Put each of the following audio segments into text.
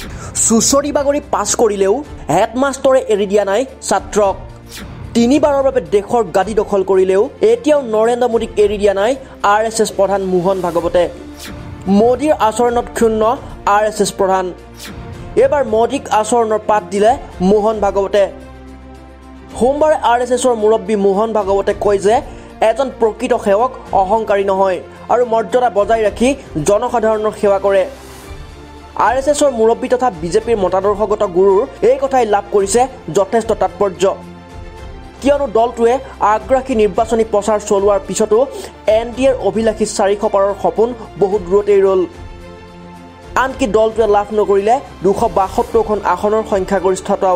চুচৰি বাগৰি পাছ কৰিলেও হেডমাষ্টৰে এৰি দিয়া নাই ছাত্ৰক। তিনিবাৰৰ বাবে দেশৰ গাদী দখল কৰিলেও এতিয়াও নৰেন্দ্ৰ মোদীক এৰি দিয়া নাই RSS প্ৰধান মোহন ভাগৱতে। মোদীৰ আচৰণত ক্ষুণ্ণ RSS প্ৰধান। এইবাৰ মোদীক আচৰণৰ পাত দিলে মোহন ভাগৱতে। সোমবাৰে RSSৰ মুৰব্বী মোহন ভাগৱতে কয় যে এজন প্ৰকৃত সেৱক অহংকাৰী নহয় আৰু মৰ্যাদা বজাই ৰাখি জনসাধাৰণৰ সেৱা কৰে। RSSৰ মুৰব্বী তথা বিজেপিৰ মতাদৰ্শগত গুৰুৰ এই কথাই লাভ কৰিছে যথেষ্ট তাৎপৰ্য, কিয়নো দলটোৱে আগ্ৰাসী নিৰ্বাচনী প্ৰচাৰ চলোৱাৰ পিছতো NDAৰ অভিলাষী 400 পাৰৰ সপোন বহু দূৰতেই ৰ'ল। আনকি দলটোৱে লাভ নকৰিলে 272খন আসনৰ সংখ্যাগৰিষ্ঠতাও।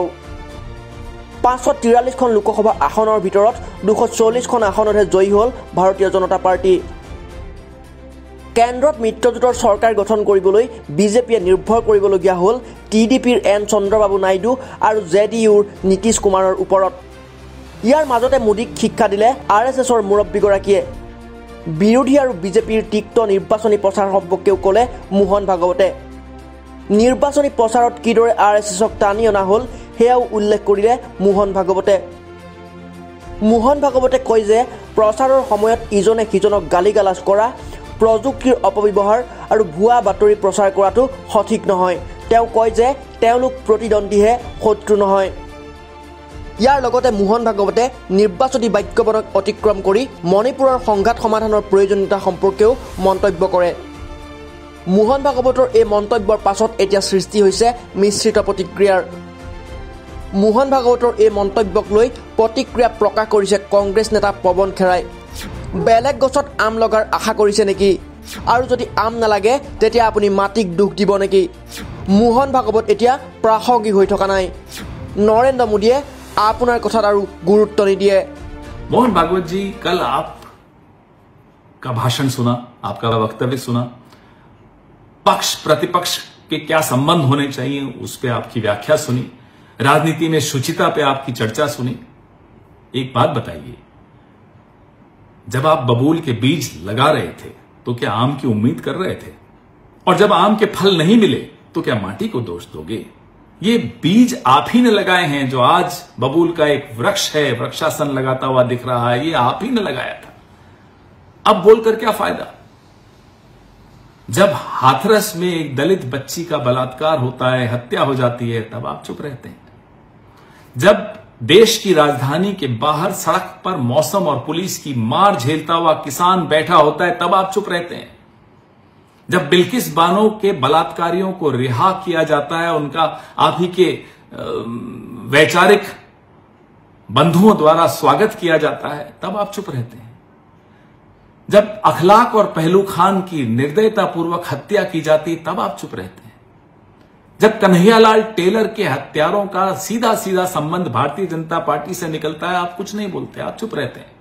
543খন লোকসভা আসনৰ ভিতৰত 240খন আসনতহে জয়ী হ'ল ভাৰতীয় জনতা পাৰ্টি। কেন্দ্ৰত মিত্ৰজোঁটৰ চৰকাৰ গঠন কৰিবলৈ বিজেপিয়ে নিৰ্ভৰ কৰিবলগীয়া হ'ল TDPৰ N চন্দ্ৰবাবু নাইডু আৰু JDUৰ নীতিশ কুমাৰৰ ওপৰত। ইয়াৰ মাজতে মোদীক শিক্ষা দিলে RSSৰ মুৰব্বীগৰাকীয়ে। বিৰোধী আৰু বিজেপিৰ তিক্ত নিৰ্বাচনী প্ৰচাৰ সম্পৰ্কেও ক'লে মোহন ভাগৱতে। নিৰ্বাচনী প্ৰচাৰত কিদৰে RSSক টানি অনা হ'ল সেয়াও উল্লেখ কৰিলে মোহন ভাগৱতে। মোহন ভাগৱতে কয় যে প্ৰচাৰৰ সময়ত ইজনে সিজনক গালি গালাজ কৰা, প্ৰযুক্তিৰ অপব্যৱহাৰ আৰু ভুৱা বাতৰি প্ৰচাৰ কৰাটো সঠিক নহয়। তেওঁ কয় যে তেওঁলোক প্ৰতিদ্বন্দ্বীহে, শত্ৰু নহয়। ইয়াৰ লগতে মোহন ভাগৱতে নিৰ্বাচনী বাক্যবনক অতিক্ৰম কৰি মণিপুৰৰ সংঘাত সমাধানৰ প্ৰয়োজনীয়তা সম্পৰ্কেও মন্তব্য কৰে। মোহন ভাগৱতৰ এই মন্তব্যৰ পাছত এতিয়া সৃষ্টি হৈছে মিশ্ৰিত প্ৰতিক্ৰিয়াৰ। মোহন ভাগৱতৰ এই মন্তব্যক লৈ প্ৰতিক্ৰিয়া প্ৰকাশ কৰিছে কংগ্ৰেছ নেতা পৱন খেৰাই। বেলেগ গছত আম লগাৰ আশা কৰিছে নেকি? আৰু যদি আম নালাগে তেতিয়া আপুনি মাটিক দুখ দিব নেকি? মোহন ভাগৱত এতিয়া প্ৰাসংগিক হৈ থকা নাই। নৰেন্দ্ৰ মোদীয়ে আপোনাৰ কথাত আৰু গুৰুত্ব নিদিয়ে। मोहन भागवत जी, कल आपका भाषण सुना, आपका वक्तव्य सुना, पक्ष प्रतिपक्ष के क्या संबंध होने चाहिए उस पे आपकी व्याख्या सुनी, राजनीति में शुचिता पे आपकी चर्चा सुनी। एक बात बताइए, जब आप बबूल के बीज लगा रहे थे तो क्या आम की उम्मीद कर रहे थे? और जब आम के फल नहीं मिले तो क्या माटी को दोष दोगे? ये बीज आप ही ने लगाए हैं। जो आज बबूल का एक वृक्ष है, वृक्षासन लगाता हुआ दिख रहा है, ये आप ही ने लगाया था। अब बोलकर क्या फायदा? जब हाथरस में एक दलित बच्ची का बलात्कार होता है, हत्या हो जाती है, तब आप चुप रहते हैं। जब देश की राजधानी के बाहर सड़क पर मौसम और पुलिस की मार झेलता हुआ किसान बैठा होता है, तब आप चुप रहते हैं। जब बिल्किस बानो के बलात्कारियों को रिहा किया जाता है, उनका आप ही के वैचारिक बंधुओं द्वारा स्वागत किया जाता है, तब आप चुप रहते हैं। जब अखलाक और पहलू खान की निर्दयतापूर्वक हत्या की जाती, तब आप चुप रहते हैं। जब कन्हैयालाल टेलर के हत्यारों का सीधा सीधा संबंध भारतीय जनता पार्टी से निकलता है, आप कुछ नहीं बोलते, आप चुप रहते हैं।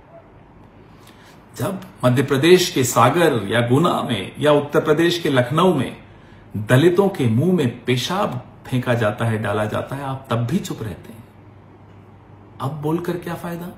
जब मध्य प्रदेश के सागर या गुना में या उत्तर प्रदेश के लखनऊ में दलितों के मुंह में पेशाब फेंका जाता है, डाला जाता है, आप तब भी चुप रहते हैं। अब बोलकर क्या फायदा?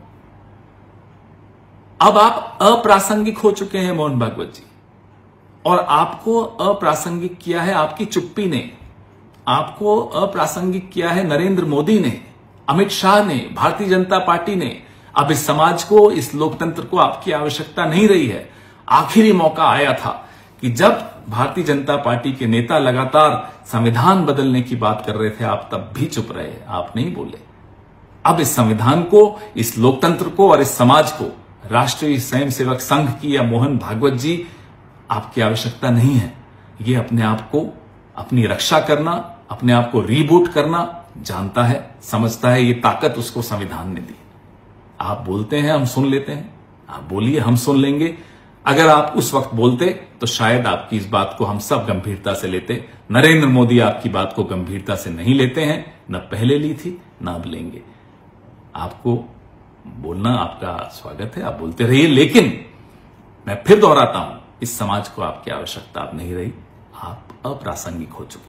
अब आप अप्रासंगिक हो चुके हैं मोहन भागवत जी, और आपको अप्रासंगिक किया है आपकी चुप्पी ने, आपको अप्रासंगिक किया है नरेंद्र मोदी ने, अमित शाह ने, भारतीय जनता पार्टी ने। अब इस समाज को, इस लोकतंत्र को आपकी आवश्यकता नहीं रही है। आखिरी मौका आया था कि जब भारतीय जनता पार्टी के नेता लगातार संविधान बदलने की बात कर रहे थे, आप तब भी चुप रहे, आप नहीं बोले। अब इस संविधान को, इस लोकतंत्र को और इस समाज को राष्ट्रीय स्वयंसेवक संघ की या मोहन भागवत जी, आपकी आवश्यकता नहीं है। ये अपने आप को, अपनी रक्षा करना, अपने आप को रीबूट करना जानता है, समझता है। ये ताकत उसको संविधान ने दी। आप बोलते हैं, हम सुन लेते हैं। आप बोलिए, हम सुन लेंगे। अगर आप उस वक्त बोलते तो शायद आपकी इस बात को हम सब गंभीरता से लेते। नरेंद्र मोदी आपकी बात को गंभीरता से नहीं लेते हैं, न पहले ली थी, न अब लेंगे। आपको बोलना, आपका स्वागत है, आप बोलते रहिए, लेकिन मैं फिर दोहराता हूं, इस समाज को आपकी आवश्यकता अब नहीं रही। आप अप्रासंगिक हो चुके।